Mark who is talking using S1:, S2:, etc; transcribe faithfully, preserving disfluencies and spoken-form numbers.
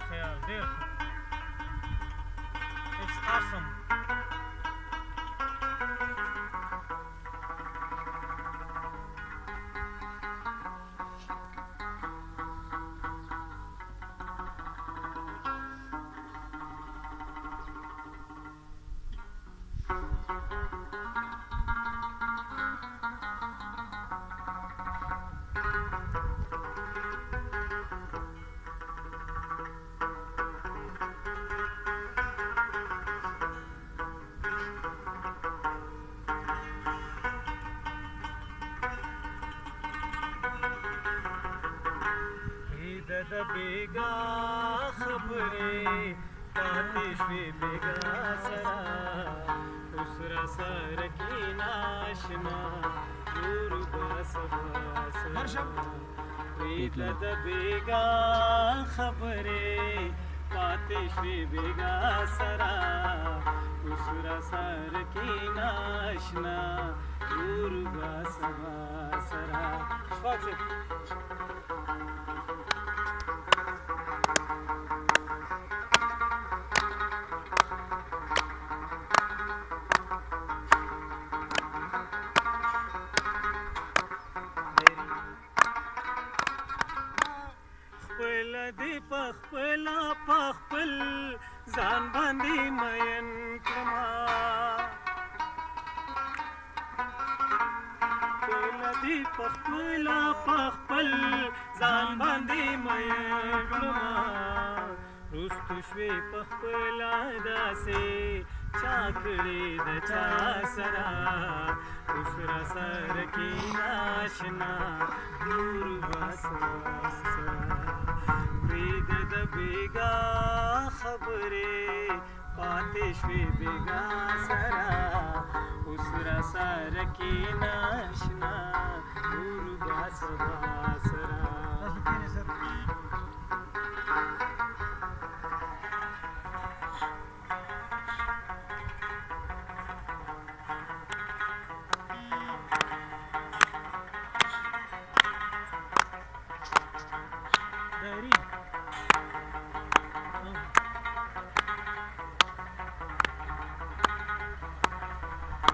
S1: خیال ډېر ښه. It's awesome. د بیگا خبرې پاتې شوې بیگا سره اوس را سره کېنه اشنا نور به سبا سره د بیگا خبرې پاتې شوې بیگا سره اوس را سره کېنه اشنا نور به سبا سره. شفاق خپل دی پخپلا پخپل ځان باندې مین کړما خپل دی پخپلا پخپل ځان باندې مین کړما رستو شوې پخپلا داسې چا کړې د چا سره اوس را سره کېنه اشنا نور به سبا سره د بیگا خبرې پاتې شوې بیگا سره اوس را سره کېنه اشنا نور به سبا سره.